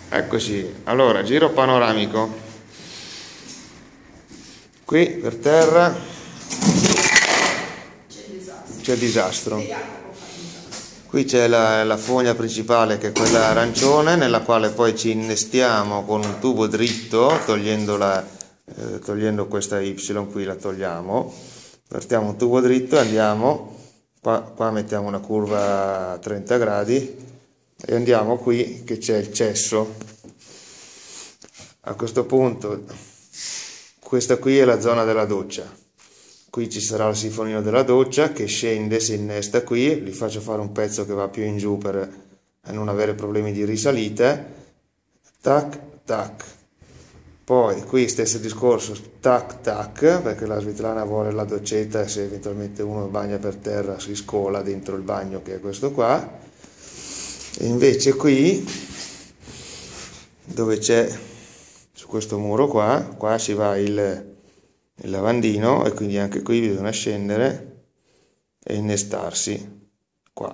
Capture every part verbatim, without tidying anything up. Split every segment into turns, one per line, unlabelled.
Eccoci, allora giro panoramico. Qui per terra c'è disastro. Qui c'è la, la fogna principale, che è quella arancione, nella quale poi ci innestiamo con un tubo dritto, togliendo, la, eh, togliendo questa Y qui, la togliamo, partiamo un tubo dritto e andiamo, qua, qua mettiamo una curva a trenta gradi e andiamo qui che c'è il cesso. A questo punto questa qui è la zona della doccia. Qui ci sarà il sifonino della doccia che scende, si innesta qui, gli faccio fare un pezzo che va più in giù per non avere problemi di risalite, tac, tac. Poi qui stesso discorso, tac, tac, perché la Svetlana vuole la doccetta e se eventualmente uno bagna per terra si scola dentro il bagno, che è questo qua. E invece qui, dove c'è, su questo muro qua, qua ci va il... il lavandino e quindi anche qui bisogna scendere e innestarsi qua.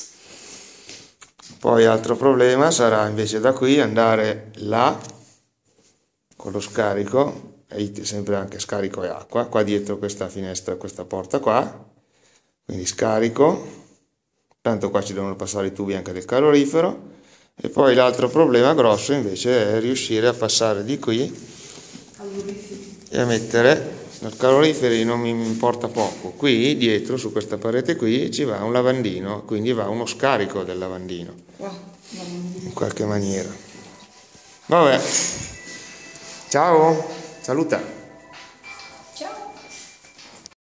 Poi altro problema sarà invece da qui andare là con lo scarico, e sempre anche scarico e acqua, qua dietro questa finestra, questa porta qua, quindi scarico, tanto qua ci devono passare i tubi anche del calorifero. E poi l'altro problema grosso invece è riuscire a passare di qui e a mettere il caloriferi, non mi importa poco, qui dietro su questa parete qui ci va un lavandino, quindi va uno scarico del lavandino in qualche maniera. Vabbè, ciao, saluta.